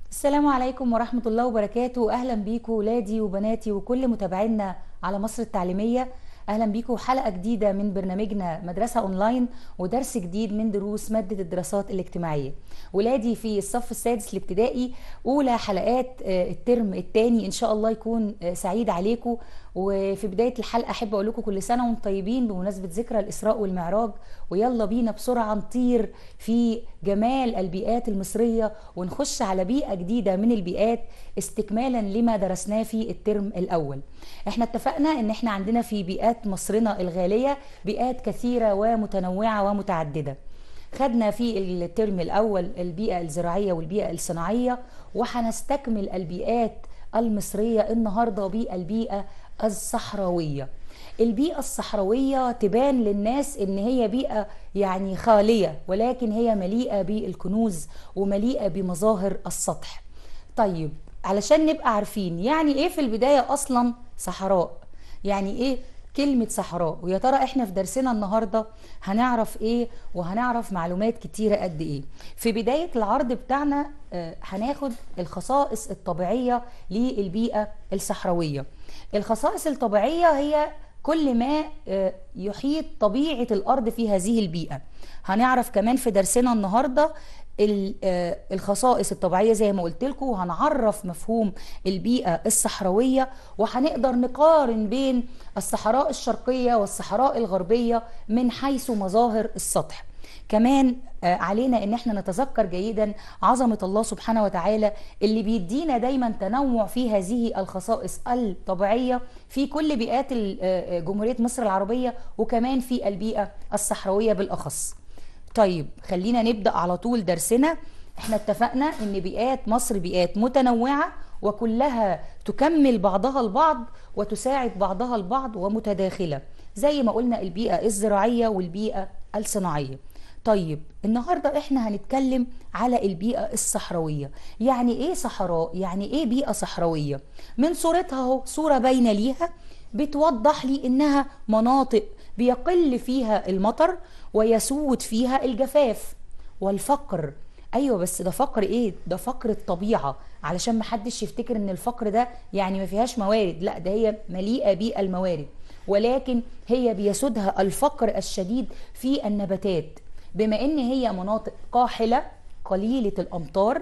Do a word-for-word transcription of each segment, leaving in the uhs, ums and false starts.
السلام عليكم ورحمة الله وبركاته. أهلا بيكم ولادي وبناتي وكل متابعينا على مصر التعليمية. أهلا بيكم حلقة جديدة من برنامجنا مدرسة أونلاين ودرس جديد من دروس مادة الدراسات الاجتماعية. ولادي في الصف السادس الابتدائي، أولى حلقات آه، الترم الثاني، إن شاء الله يكون آه، سعيد عليكم. وفي بداية الحلقة أحب أقول لكم كل سنة وانتم طيبين بمناسبة ذكرى الإسراء والمعراج. ويلا بينا بسرعة نطير في جمال البيئات المصرية ونخش على بيئة جديدة من البيئات استكمالا لما درسناه في الترم الأول. احنا اتفقنا ان احنا عندنا في بيئات مصرنا الغالية بيئات كثيرة ومتنوعة ومتعددة. خدنا في الترم الأول البيئة الزراعية والبيئة الصناعية، وهنستكمل البيئات المصرية النهاردة بالبيئة الصحراوية. البيئة الصحراوية تبان للناس ان هي بيئة يعني خالية، ولكن هي مليئة بالكنوز ومليئة بمظاهر السطح. طيب، علشان نبقى عارفين يعني ايه في البداية اصلا صحراء، يعني ايه كلمة صحراء، ويا ترى احنا في درسنا النهاردة هنعرف ايه وهنعرف معلومات كتيرة قد ايه. في بداية العرض بتاعنا آه، هناخد الخصائص الطبيعية للبيئة الصحراوية. الخصائص الطبيعية هي كل ما آه، يحيط طبيعة الأرض في هذه البيئة. هنعرف كمان في درسنا النهاردة ال- آه، الخصائص الطبيعية زي ما قلت لكم، وهنعرف مفهوم البيئة الصحراوية، وهنقدر نقارن بين الصحراء الشرقية والصحراء الغربية من حيث مظاهر السطح. كمان آه، علينا ان احنا نتذكر جيدا عظمة الله سبحانه وتعالى اللي بيدينا دايما تنوع في هذه الخصائص الطبيعية في كل بيئات ال- آه، جمهورية مصر العربية، وكمان في البيئة الصحراوية بالأخص. طيب، خلينا نبدأ على طول درسنا. احنا اتفقنا ان بيئات مصر بيئات متنوعة، وكلها تكمل بعضها البعض وتساعد بعضها البعض ومتداخلة، زي ما قلنا البيئة الزراعية والبيئة الصناعية. طيب، النهاردة احنا هنتكلم على البيئة الصحراوية. يعني ايه صحراء؟ يعني ايه بيئة صحراوية؟ من صورتها اهو، صورة باينة ليها بتوضح لي انها مناطق بيقل فيها المطر ويسود فيها الجفاف والفقر. ايوه، بس ده فقر ايه؟ ده فقر الطبيعه، علشان محدش يفتكر ان الفقر ده يعني ما فيهاش موارد، لا، ده هي مليئه بالموارد، ولكن هي بيسودها الفقر الشديد في النباتات. بما ان هي مناطق قاحله قليله الامطار،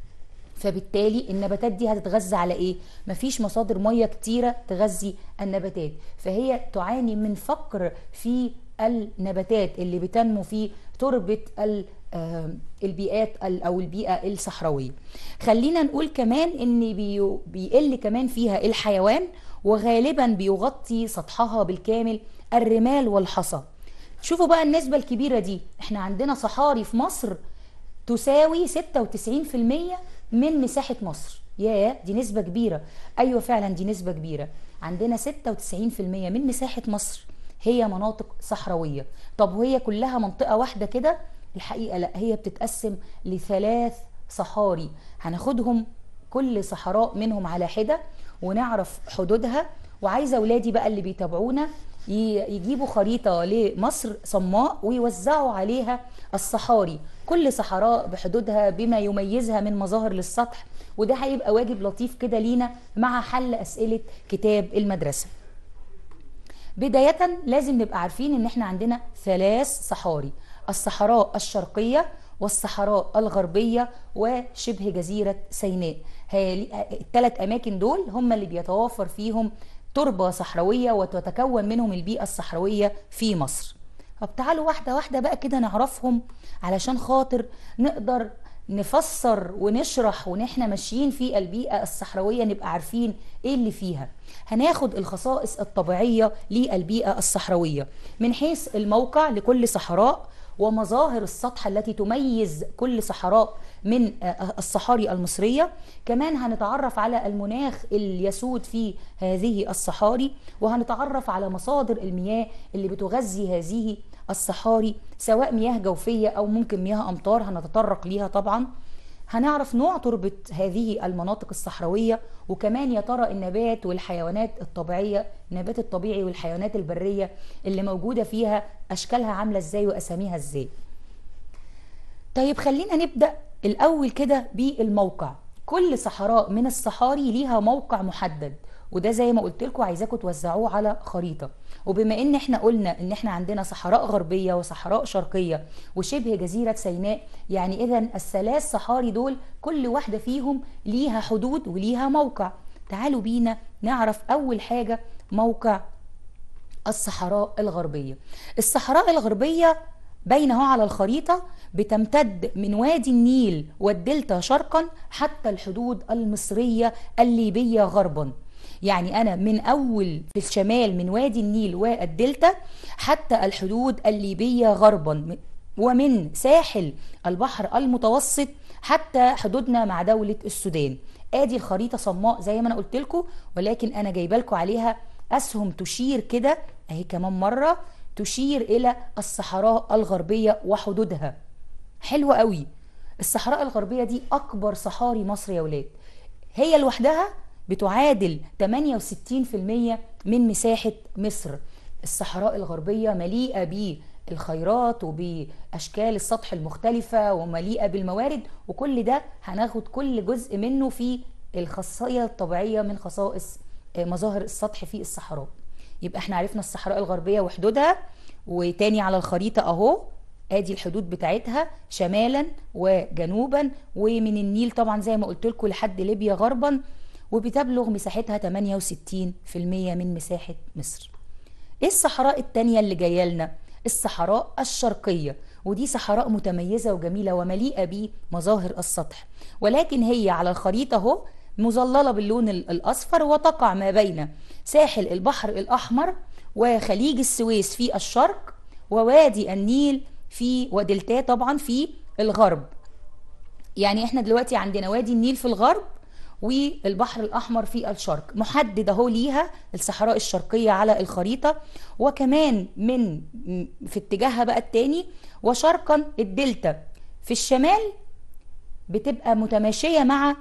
فبالتالي النباتات دي هتتغذى على ايه؟ مفيش مصادر ميه كتيره تغذي النباتات، فهي تعاني من فقر في النباتات اللي بتنمو في تربه ال- آه، البيئات ال- او البيئه الصحراويه. خلينا نقول كمان ان بي- بيقل كمان فيها الحيوان، وغالبا بيغطي سطحها بالكامل الرمال والحصى. شوفوا بقى النسبه الكبيره دي، احنا عندنا صحاري في مصر تساوي ستة وتسعين في المية من مساحة مصر. ياه، دي نسبة كبيرة. أيوة فعلا دي نسبة كبيرة. عندنا ستة وتسعين في المية من مساحة مصر هي مناطق صحراوية. طب وهي كلها منطقة واحدة كده؟ الحقيقة لا، هي بتتقسم لثلاث صحاري، هناخدهم كل صحراء منهم على حدة ونعرف حدودها. وعايزة ولادي بقى اللي بيتابعونا ي- يجيبوا خريطة لمصر صماء ويوزعوا عليها الصحاري، كل صحراء بحدودها بما يميزها من مظاهر للسطح. وده هيبقى واجب لطيف كده لينا مع حل أسئلة كتاب المدرسة. بداية لازم نبقى عارفين ان احنا عندنا ثلاث صحاري: الصحراء الشرقية والصحراء الغربية وشبه جزيرة سيناء. الثلاث اماكن دول هم اللي بيتوافر فيهم تربة صحراوية وتتكون منهم البيئة الصحراوية في مصر. طب تعالوا واحدة واحدة بقى كده نعرفهم، علشان خاطر نقدر نفسر ونشرح ونحنا ماشيين في البيئة الصحراوية نبقى عارفين ايه اللي فيها. هناخد الخصائص الطبيعية للبيئة الصحراوية من حيث الموقع لكل صحراء، ومظاهر السطح التي تميز كل صحراء من آه، الصحاري المصرية. كمان هنتعرف على المناخ اللي يسود في هذه الصحاري، وهنتعرف على مصادر المياه اللي بتغذي هذه الصحاري، سواء مياه جوفية أو ممكن مياه أمطار هنتطرق ليها طبعا. هنعرف نوع تربة هذه المناطق الصحراوية، وكمان يا ترى النبات والحيوانات الطبيعية، النبات الطبيعي والحيوانات البرية اللي موجودة فيها أشكالها عاملة ازاي وأساميها ازاي. طيب، خلينا نبدأ الأول كده بالموقع. كل صحراء من الصحاري ليها موقع محدد، وده زي ما قلت لكم عايزاكم توزعوه على خريطة. وبما ان احنا قلنا ان احنا عندنا صحراء غربية وصحراء شرقية وشبه جزيرة سيناء، يعني اذا الثلاث صحاري دول كل واحدة فيهم ليها حدود وليها موقع. تعالوا بينا نعرف اول حاجة موقع الصحراء الغربية. الصحراء الغربية باينه على الخريطة، بتمتد من وادي النيل والدلتا شرقا حتى الحدود المصرية الليبية غربا. يعني أنا من أول في الشمال من وادي النيل والدلتا حتى الحدود الليبية غربا، ومن ساحل البحر المتوسط حتى حدودنا مع دولة السودان. ادي الخريطة صماء زي ما انا قلت لكم، ولكن انا جايبه لكم عليها اسهم تشير كده اهي كمان مرة، تشير الى الصحراء الغربية وحدودها. حلوة قوي. الصحراء الغربية دي اكبر صحاري مصر يا ولاد، هي لوحدها بتعادل ثمانية وستين بالمئة من مساحة مصر. الصحراء الغربية مليئة بالخيرات وبأشكال السطح المختلفة ومليئة بالموارد، وكل ده هناخد كل جزء منه في الخاصية الطبيعية من خصائص مظاهر السطح في الصحراء. يبقى احنا عرفنا الصحراء الغربية وحدودها، وتاني على الخريطة اهو ادي الحدود بتاعتها شمالا وجنوبا، ومن النيل طبعا زي ما قلت لكم لحد ليبيا غربا، وبتبلغ مساحتها ثمانية وستين بالمئة من مساحة مصر. ايه الصحراء التانية اللي جايه لنا؟ الصحراء الشرقية، ودي صحراء متميزة وجميلة ومليئة بمظاهر السطح، ولكن هي على الخريطة اهو مظللة باللون الأصفر، وتقع ما بين ساحل البحر الأحمر وخليج السويس في الشرق، ووادي النيل في ودلتاه طبعا في الغرب. يعني احنا دلوقتي عندنا وادي النيل في الغرب والبحر الأحمر في الشرق، محدد اهو ليها الصحراء الشرقية على الخريطة، وكمان من في اتجاهها بقى التاني وشرقا الدلتا في الشمال بتبقى متماشية مع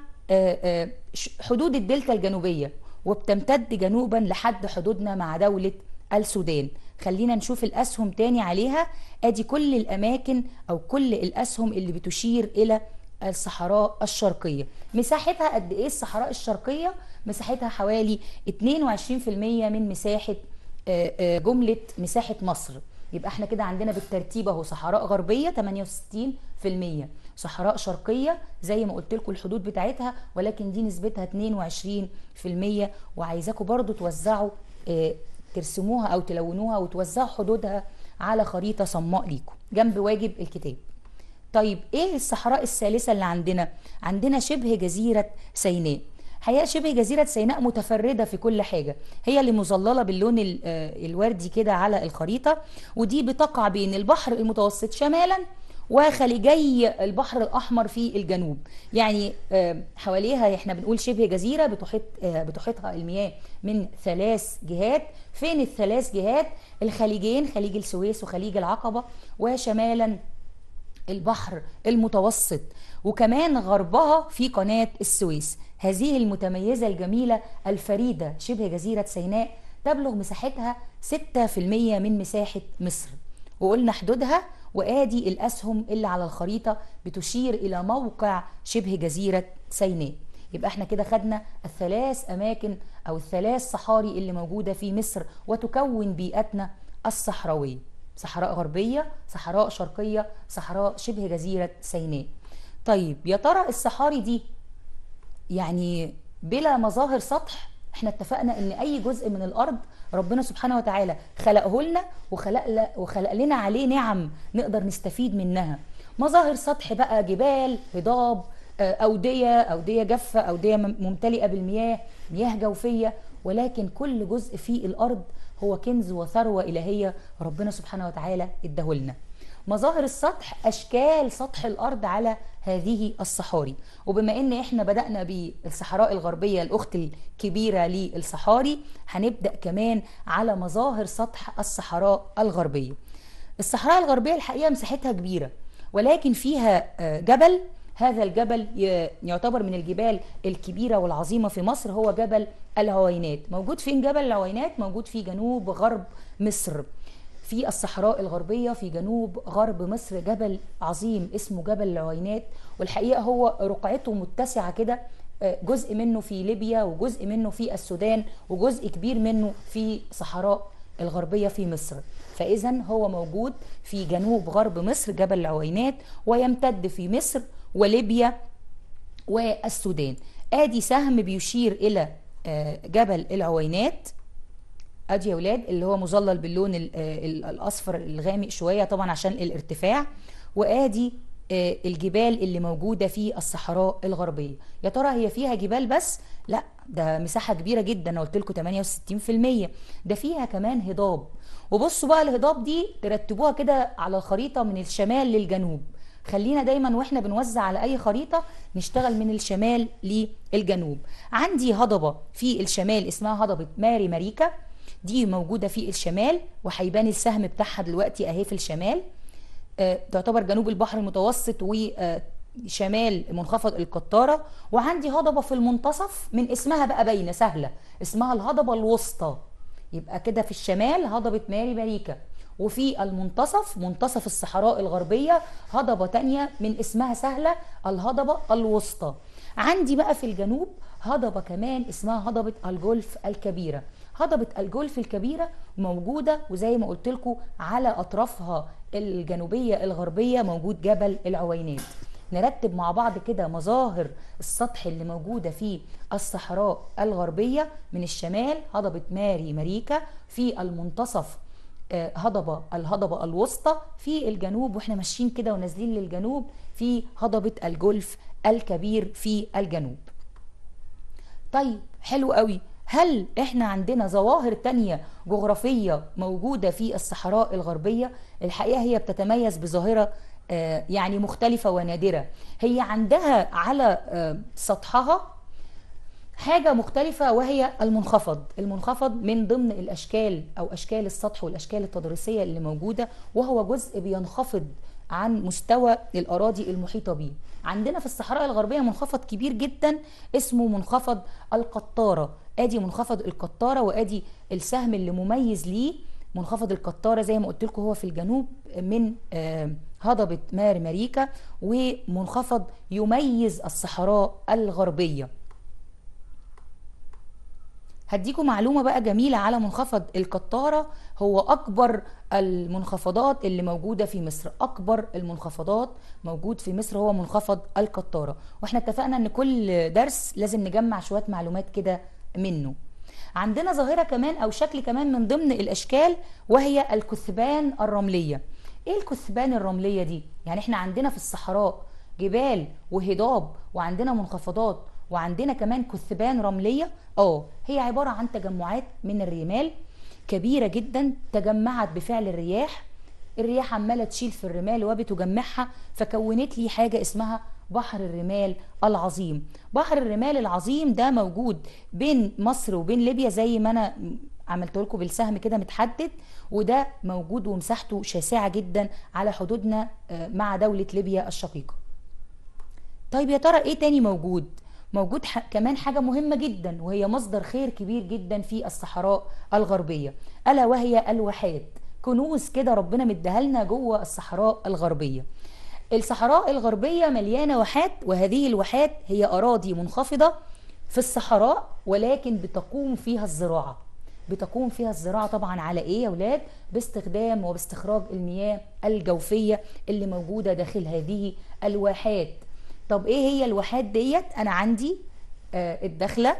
حدود الدلتا الجنوبية، وبتمتد جنوبا لحد حدودنا مع دولة السودان. خلينا نشوف الأسهم تاني عليها، ادي كل الأماكن أو كل الأسهم اللي بتشير إلى الصحراء الشرقية. مساحتها قد ايه الصحراء الشرقية؟ مساحتها حوالي اثنين وعشرين بالمئة من مساحة جملة مساحة مصر. يبقى احنا كده عندنا بالترتيب اهو صحراء غربية ثمانية وستين بالمئة، صحراء شرقية زي ما قلت لكم الحدود بتاعتها، ولكن دي نسبتها اثنين وعشرين بالمئة، وعايزاكم برضو توزعوا ترسموها او تلونوها وتوزعوا حدودها على خريطة صماء ليكم جنب واجب الكتاب. طيب ايه الصحراء الثالثة اللي عندنا؟ عندنا شبه جزيرة سيناء. حقيقة شبه جزيرة سيناء متفردة في كل حاجة، هي اللي مظللة باللون الوردي كده على الخريطة، ودي بتقع بين البحر المتوسط شمالا وخليجي البحر الأحمر في الجنوب. يعني حواليها احنا بنقول شبه جزيرة بتحيط بتحيطها المياه من ثلاث جهات. فين الثلاث جهات؟ الخليجين، خليج السويس وخليج العقبة، وشمالا البحر المتوسط، وكمان غربها في قناة السويس. هذه المتميزة الجميلة الفريدة شبه جزيرة سيناء تبلغ مساحتها ستة بالمئة من مساحة مصر، وقلنا حدودها، وآدي الأسهم اللي على الخريطة بتشير إلى موقع شبه جزيرة سيناء. يبقى احنا كده خدنا الثلاث أماكن أو الثلاث صحاري اللي موجودة في مصر وتكون بيئتنا الصحراوية: صحراء غربية، صحراء شرقية، صحراء شبه جزيرة سيناء. طيب يا ترى الصحاري دي يعني بلا مظاهر سطح؟ احنا اتفقنا ان اي جزء من الارض ربنا سبحانه وتعالى خلقه لنا وخلق, وخلق لنا عليه نعم نقدر نستفيد منها. مظاهر سطح بقى جبال، هضاب، أودية، أودية جافة، أودية ممتلئة بالمياه، مياه جوفية، ولكن كل جزء في الأرض هو كنز وثروة إلهية ربنا سبحانه وتعالى اداهولنا. مظاهر السطح أشكال سطح الأرض على هذه الصحاري. وبما إن إحنا بدأنا بالصحراء الغربية الأخت الكبيرة للصحاري، هنبدأ كمان على مظاهر سطح الصحراء الغربية. الصحراء الغربية الحقيقة مساحتها كبيرة، ولكن فيها جبل. هذا الجبل يعتبر من الجبال الكبيرة والعظيمة في مصر، هو جبل العوينات. موجود فين جبل العوينات؟ موجود في جنوب غرب مصر. في الصحراء الغربية في جنوب غرب مصر جبل عظيم اسمه جبل العوينات، والحقيقة هو رقعته متسعة كده، جزء منه في ليبيا وجزء منه في السودان وجزء كبير منه في صحراء الغربية في مصر. فإذا هو موجود في جنوب غرب مصر جبل العوينات، ويمتد في مصر وليبيا والسودان. ادي سهم بيشير الى جبل العوينات، ادي يا ولاد اللي هو مظلل باللون الاصفر الغامق شويه طبعا عشان الارتفاع، وادي الجبال اللي موجوده في الصحراء الغربيه. يا ترى هي فيها جبال بس؟ لا، ده مساحه كبيره جدا، انا قلت لكم ثمانية وستين في المية، ده فيها كمان هضاب. وبصوا بقى الهضاب دي ترتبوها كده على الخريطه من الشمال للجنوب. خلينا دايما واحنا بنوزع على اي خريطه نشتغل من الشمال للجنوب. عندي هضبه في الشمال اسمها هضبه ماري ماريكا، دي موجوده في الشمال وهيبان السهم بتاعها دلوقتي اهي في الشمال. آه تعتبر جنوب البحر المتوسط وشمال منخفض القطاره. وعندي هضبه في المنتصف من اسمها بقى باينه سهله، اسمها الهضبه الوسطى. يبقى كده في الشمال هضبه ماري ماريكا، وفي المنتصف منتصف الصحراء الغربية هضبة تانية من اسمها سهلة، الهضبة الوسطى. عندي بقى في الجنوب هضبة كمان اسمها هضبة الجولف الكبيرة. هضبة الجولف الكبيرة موجودة وزي ما قلت لكم على أطرافها الجنوبية الغربية موجود جبل العوينات. نرتب مع بعض كده مظاهر السطح اللي موجودة في الصحراء الغربية. من الشمال هضبة ماري ماريكا، في المنتصف هضبة الهضبة الوسطى، في الجنوب واحنا ماشيين كده ونازلين للجنوب في هضبة الجولف الكبير في الجنوب. طيب حلو قوي. هل احنا عندنا ظواهر تانية جغرافية موجودة في الصحراء الغربية؟ الحقيقة هي بتتميز بظاهرة يعني مختلفة ونادرة. هي عندها على سطحها حاجة مختلفة وهي المنخفض. المنخفض من ضمن الأشكال أو أشكال السطح والأشكال التضاريسية اللي موجودة، وهو جزء بينخفض عن مستوى الأراضي المحيطة به. عندنا في الصحراء الغربية منخفض كبير جدا اسمه منخفض القطارة. ادي منخفض القطارة وادي السهم اللي مميز ليه. منخفض القطارة زي ما قلت لكم هو في الجنوب من هضبة ماري ماريكا، ومنخفض يميز الصحراء الغربية. هديكم معلومة بقى جميلة على منخفض القطارة، هو أكبر المنخفضات اللي موجودة في مصر. أكبر المنخفضات موجود في مصر هو منخفض القطارة، واحنا اتفقنا ان كل درس لازم نجمع شوية معلومات كده منه. عندنا ظاهرة كمان أو شكل كمان من ضمن الأشكال وهي الكثبان الرملية. ايه الكثبان الرملية دي؟ يعني احنا عندنا في الصحراء جبال وهضاب وعندنا منخفضات وعندنا كمان كثبان رملية. اه هي عبارة عن تجمعات من الرمال كبيرة جدا تجمعت بفعل الرياح. الرياح عمالة تشيل في الرمال وبتجمعها فكونت لي حاجة اسمها بحر الرمال العظيم. بحر الرمال العظيم ده موجود بين مصر وبين ليبيا زي ما انا عملت لكم بالسهم كده متحدد، وده موجود ومساحته شاسعة جدا على حدودنا مع دولة ليبيا الشقيقة. طيب يا ترى ايه تاني موجود؟ موجود كمان حاجة مهمة جدا وهي مصدر خير كبير جدا في الصحراء الغربية، ألا وهي الواحات. كنوز كده ربنا مديها لنا جوه الصحراء الغربية. الصحراء الغربية مليانة واحات، وهذه الواحات هي أراضي منخفضة في الصحراء ولكن بتقوم فيها الزراعة. بتقوم فيها الزراعة طبعا على ايه يا ولاد؟ باستخدام وباستخراج المياه الجوفية اللي موجودة داخل هذه الواحات. طب ايه هي الواحات ديت؟ انا عندي آه الداخله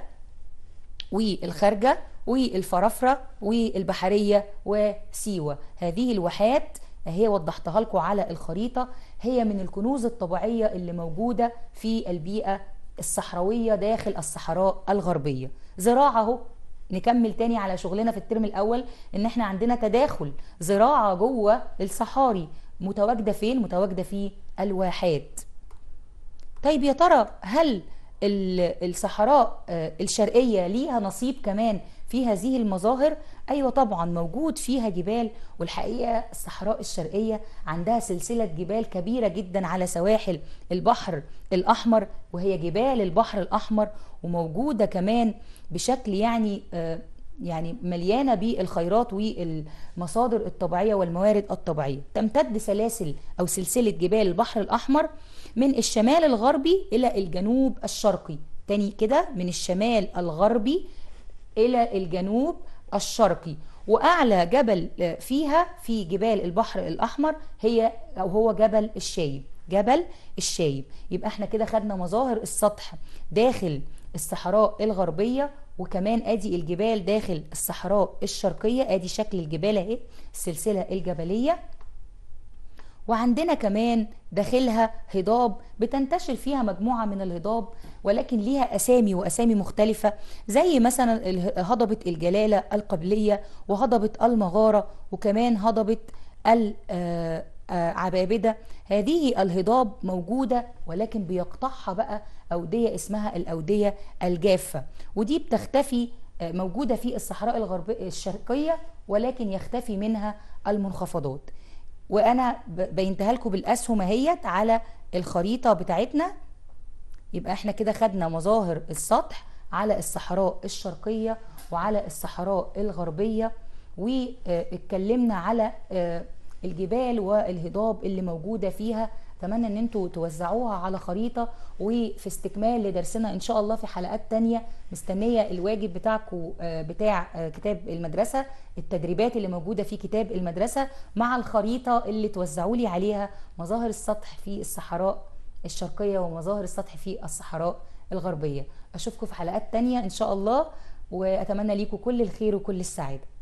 والخارجه والفرافره والبحريه وسيوه. هذه الواحات هي وضحتها لكم على الخريطه، هي من الكنوز الطبيعيه اللي موجوده في البيئه الصحراويه داخل الصحراء الغربيه. زراعه اهو. نكمل تاني على شغلنا في الترم الاول ان احنا عندنا تداخل زراعه جوه الصحاري متواجده فين؟ متواجده في الواحات. طيب يا ترى هل الصحراء الشرقية ليها نصيب كمان في هذه المظاهر؟ أيوة طبعا موجود فيها جبال، والحقيقة الصحراء الشرقية عندها سلسلة جبال كبيرة جدا على سواحل البحر الأحمر، وهي جبال البحر الأحمر، وموجودة كمان بشكل يعني يعني مليانة بالخيرات والمصادر الطبيعية والموارد الطبيعية. تمتد سلاسل أو سلسلة جبال البحر الأحمر من الشمال الغربي إلى الجنوب الشرقي. تاني كده، من الشمال الغربي إلى الجنوب الشرقي. وأعلى جبل فيها في جبال البحر الأحمر هي أو هو جبل الشايب. جبل الشايب. يبقى احنا كده خدنا مظاهر السطح داخل الصحراء الغربية، وكمان ادي الجبال داخل الصحراء الشرقية. ادي شكل الجبال اهي، السلسلة الجبلية. وعندنا كمان داخلها هضاب بتنتشر فيها مجموعة من الهضاب، ولكن ليها أسامي وأسامي مختلفة، زي مثلا هضبة الجلالة القبلية، وهضبة المغارة، وكمان هضبة العبابدة. هذه الهضاب موجودة، ولكن بيقطعها بقى أودية اسمها الأودية الجافة، ودي بتختفي، موجودة في الصحراء الغربية الشرقية، ولكن يختفي منها المنخفضات. وانا بينتها لكم بالاسهم اهيت على الخريطه بتاعتنا. يبقى احنا كده خدنا مظاهر السطح على الصحراء الشرقيه وعلى الصحراء الغربيه، واتكلمنا على الجبال والهضاب اللي موجوده فيها. اتمنى ان انتوا توزعوها على خريطه، وفي استكمال لدرسنا ان شاء الله في حلقات تانية. مستنيه الواجب بتاعكم بتاع كتاب المدرسه، التدريبات اللي موجوده في كتاب المدرسه مع الخريطه اللي توزعوا لي عليها مظاهر السطح في الصحراء الشرقيه ومظاهر السطح في الصحراء الغربيه. اشوفكم في حلقات تانية ان شاء الله، واتمنى ليكم كل الخير وكل السعاده.